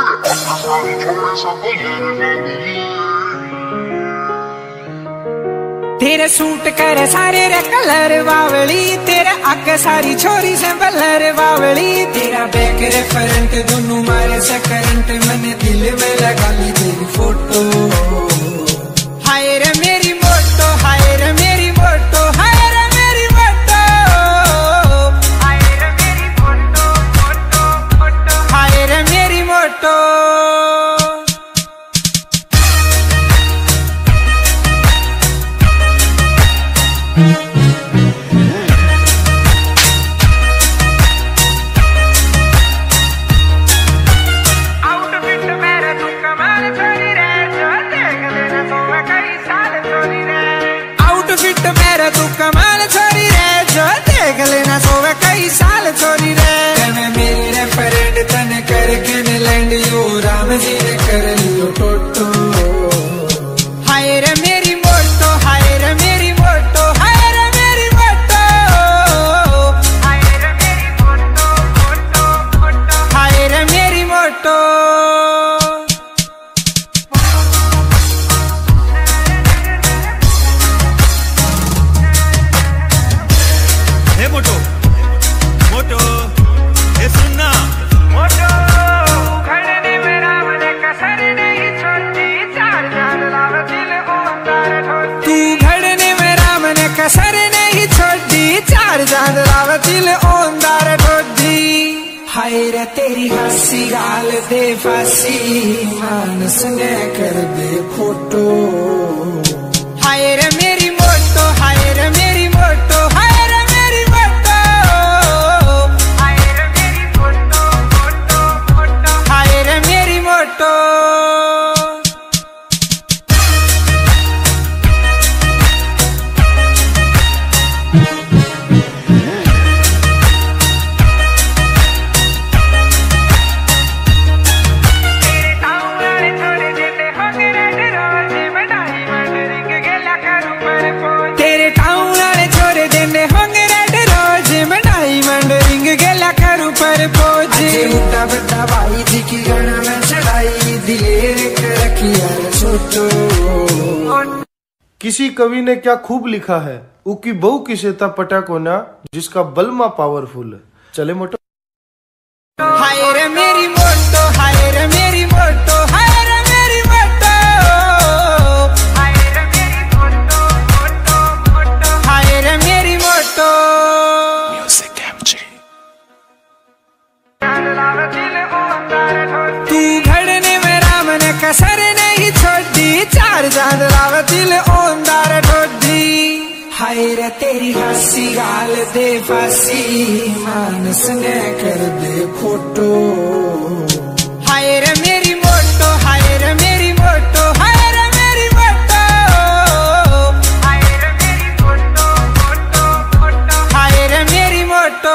तेरे सूट करे सारे रे कलर बावली, तेरे अग सारी छोरी से बलर बावली, तेरा बैक रे फ्रंट दोनों मारे से करंट, मैंने दिल में लगा ली तेरी फोटो। हाय रे मेरी मोटो, हाय रे मेरी मोटो, हाय रे मेरी मोटो, हाय रे मेरी मोटो, मोटो मोटो, हाय रे मेरी मोटो। तू कमाल छोरी रे, जो देख लेना सोवे कई साल छोरी रे। तने मेरी रे फ्रेंड तने करके ने लैंड यो राम जी ने कर लियो टोटो। हाय रे मेरी मोटो, हाय रे मेरी मोटो, हाय रे मेरी मोटो, हाय रे मेरी मोटो, मोटो मोटो, हाय रे मेरी मोटो। मोटो मोटो ये सुनना मोटो, खड़ने में राम ने कसर नहीं छोड़ी, चार चांद लाव दिल ओंकार ठोड़ी। तू घड़ने में राम ने कसर नहीं छोड़ी, चार चांद लाव दिल ओंकार ठोड़ी। हाय रे तेरी हंसी गाल दे फांसी, मानस ने कर दे फोटो। हाय रे मेरी मोटो, हाय रे मेरी मोटो, हाय रे मेरी मोटो, हाय रे मेरी मोटो, मोटो मोटो, हाय रे मेरी मोटो। तेरे टाउन वाले छोरे देने होंगे रेड रोज, मैं डायमंड रिंग गेला करूं पर पोज। उठा बड़ा भाई जी की गणा में चढ़ाई, दिलेर कर रखी यार छोटो। किसी कवि ने क्या खूब लिखा है, उकी बहु किसेता पटाकोना, जिसका बलमा पावरफुल है। चले मोटो। हाय रे मेरी मोटो, हाय रे मेरी मोटो, हाय रे मेरी मोटो, हाय रे मेरी मोटो, मोटो मोटो, हाय रे मेरी मोटो। Music MG. तू घड़ने में राम ने कसर नहीं छोड़ी, चार चांद लाव दिल ओंदार ठोड़ी। हाय रे तेरी हंसी गाल दे फांसी, मानस ने कर दे फोटो। हाय रे मेरी मोटो, हाय रे मेरी मोटो, हाय रे मेरी मोटो, हाय रे मेरी मोटो, मोटो मोटो, हाय रे मेरी मोटो।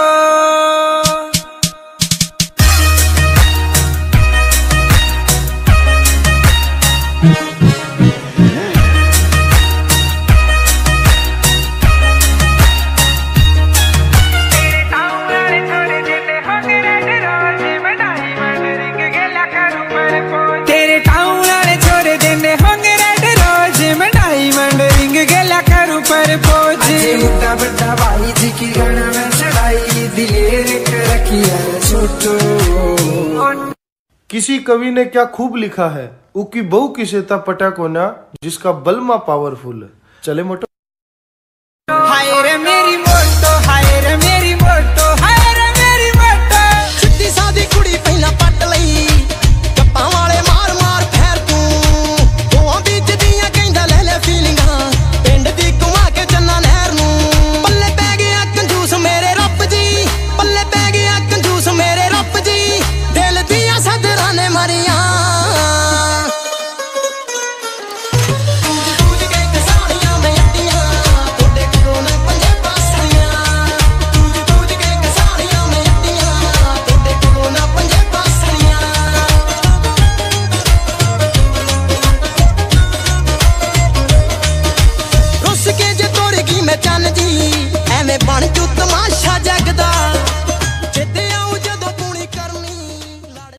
तेरे टाउन वाले छोरे देने होंगे रेड रोज, मैं डायमंड रिंग गेला करूं पर पोज। उठा बड़ा भाई जी की गणा में चढ़ाई, दिलेर कर रखी यार छोटो। किसी कवि ने क्या खूब लिखा है, उकी बहु किसेता पटाकोना, जिसका बलमा पावरफुल है। चले मोटो।